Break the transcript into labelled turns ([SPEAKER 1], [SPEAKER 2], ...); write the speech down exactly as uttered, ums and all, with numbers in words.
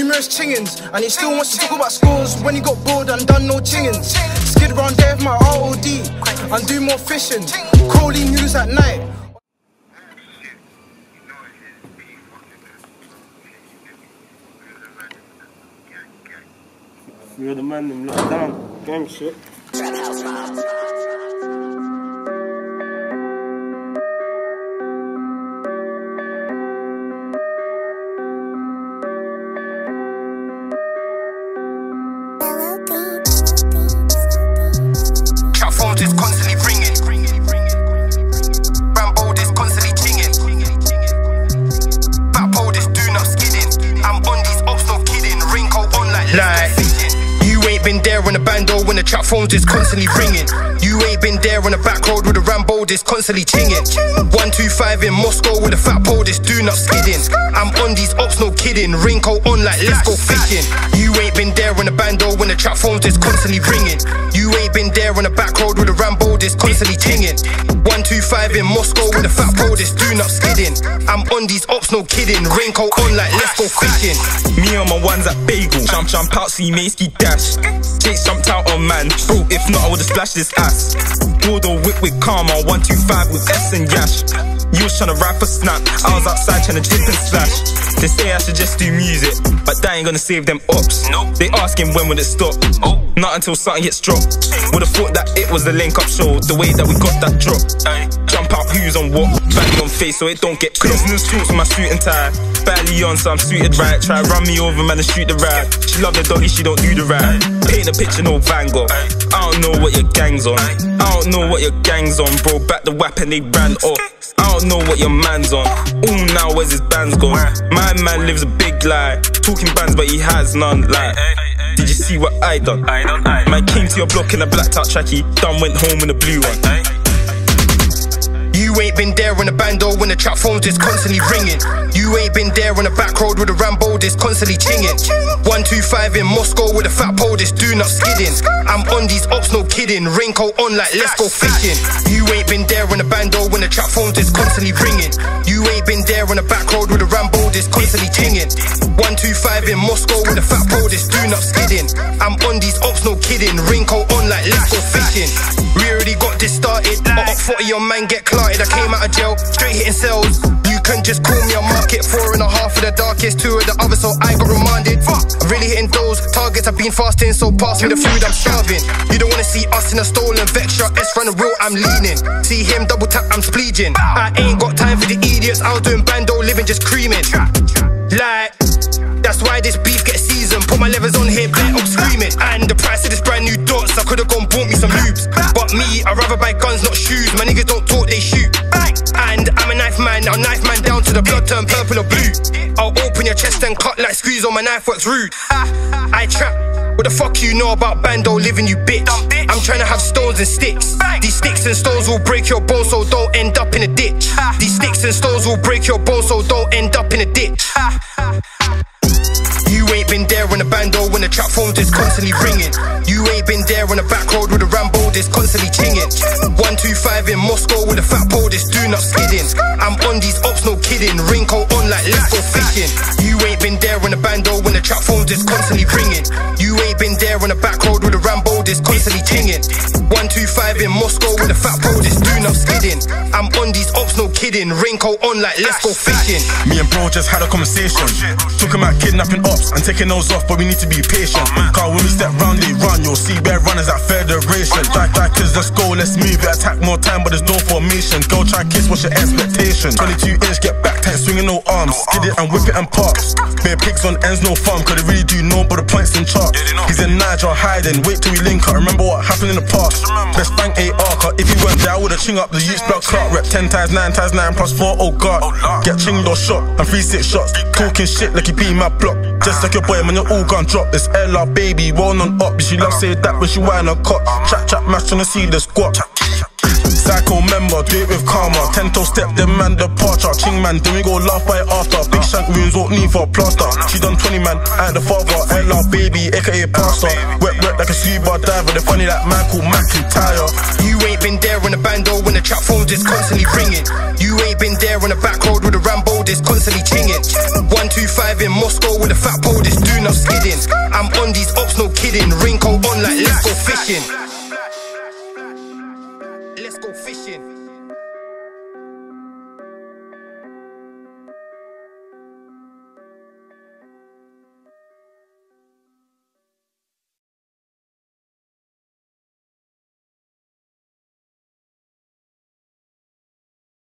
[SPEAKER 1] numerous chingins, and he still wants to talk about scores when he got bored and done no chingins. Skid around there with my R O D and do more fishing. Crowley news at night.
[SPEAKER 2] You're the man them locked down. Gang shit.
[SPEAKER 3] Trap phones is constantly ringing. Rambo is constantly chinging. Back pole this do not skidding. I'm on these ops, no kidding. Raincoat on like like. You ain't been there on the bando when the trap phones is constantly ringing. You ain't been there on the back road with the Rambo this constantly chinging. one two five in Moscow with a fat pole this do not skidding. I'm on these ops, no kidding. Raincoat on like let's go fishing. You ain't been there on the bando when the trap phones is constantly ringing. You ain't been there on the back road with the Rambo this constantly chinging. one two five in Moscow with a fat pole this do not skidding. I'm on these ops, no kidding. Raincoat on like let's go fishing.
[SPEAKER 4] Me and my ones at Bagel. Jump, jump out, see Macy dash. Chase jumped out on man. Bro, if not, I would've splashed this ass. Gordo whip with Karma, one two five with S and Yash. You was tryna rap for snap, I was outside tryna dip and slash. They say I should just do music, but that ain't gonna save them ops. They asking when will it stop? Not until something gets dropped. Would've thought that it was the link up show, the way that we got that drop. Jump out who's on what, badly on face so it don't get close. Business talks with my suit and tie, barely on so I'm suited right. Try run me over man and shoot the ride. She love the doggy, she don't do the ride. Paint a picture, no Van Gogh. I don't know what your gang's on. I don't know what your gang's on, bro. Back the whap and they ran off. I don't know what your man's on. All now, where's his band's gone? My man lives a big lie, talking bands but he has none. Like, did you see what I done? Man came to your block in a blacked out trackie, done went home in a blue one.
[SPEAKER 3] You ain't been there on the bando when the trap phones is constantly ringing. You ain't been there on the back road with the Rambo this constantly chinging. one two five in Moscow with a fat pole this do not skidding. I'm on these ops, no kidding. Raincoat on like let's go fishing. You ain't been there on the bando when the trap phones is constantly ringing. You ain't been there on the back road with the Rambo this constantly chinging. one two five in Moscow with a fat pole this do not skidding. I'm on these ops, no kidding. Raincoat on like let's go fishing. We already got this started. Up forty your man get clarted. I came out of jail, straight hitting cells. You can just call me a market. Four and a half of the darkest, two of the others, so I got reminded. I'm really hitting those targets, I've been fasting, so pass me the food, I'm starving. You don't wanna see us in a stolen Vectra, S run the real, I'm leaning. See him double tap, I'm spleeging. I ain't got time for the idiots, I was doing bando, living just creaming. Like, that's why this beef gets seasoned. Put my levers on here, bet I'm screaming. And the price of this brand new dots, I could've gone bought me some lubes. But me, I'd rather buy guns, not shoes. My niggas don't talk, they shoot. And I'm a knife man, I'll knife man down to the blood turn purple or blue. I'll open your chest and cut like squeeze on my knife works rude. I trap. What the fuck you know about bando living, you bitch? I'm trying to have stones and sticks. These sticks and stones will break your bones, so don't end up in a ditch. These sticks and stones will break your bones, so don't end up in a ditch. You ain't been there on the bando when the trap phones is constantly ringing. You ain't been there on the back road with the Rambo this constantly chinging. one two five in Moscow with a fat pole this do not skidding. I'm on these ops, no kidding. Raincoat on like let's go fishing. You ain't been there on the bando when the trap phones is constantly ringing. You ain't been there on the back road with the Rambo this constantly chinging. one two five in Moscow with a fat pole this do not skidding. I'm on these ops, no kidding. Raincoat on like let's go fishing.
[SPEAKER 4] Me and bro just had a conversation, talking about kidnapping ops and taking those off, but we need to be patient. Cause when we step round they run, you'll see bare runners at Federation. Like backers, let's go, let's move it. Attack more time, but there's no formation. Girl try kiss, what's your expectation? twenty-two inch, get back tight, swinging no arms. Skid it and whip it and parks. Bare pigs on ends, no farm, cause they really do know, but the points in charts. He's in Niger hiding, wait till we link up. Remember what happened in the past. Best bang A R, cause if you weren't there, I would've ching up the youth's blood clock. Rep ten times nine times nine plus four, oh god. Get chinged or shot, and three six shots. Talking shit like you be my block. Just like your boy, man, you're all gun drop. It's L R baby, well non up. She love say that when she whine her cot. Chat chat match tryna see the squat. Psycho member, do it with karma. Ten toe step, them man departure. Ching man, then we go laugh by it after. Big shank wounds, won't need for a plaster. She done twenty man, I ain't the father. L R baby, aka pastor. Wet wet like a scuba diver. They're funny like Michael McIntyre.
[SPEAKER 3] You ain't been there on the bando when the trap phones is constantly ringing. You ain't been there on the back road with the Rambo this constantly chinging. One two five in Moscow with a fat pole, this do not skidding. I'm on these ops, no kidding. Raincoat on like let's go fishing.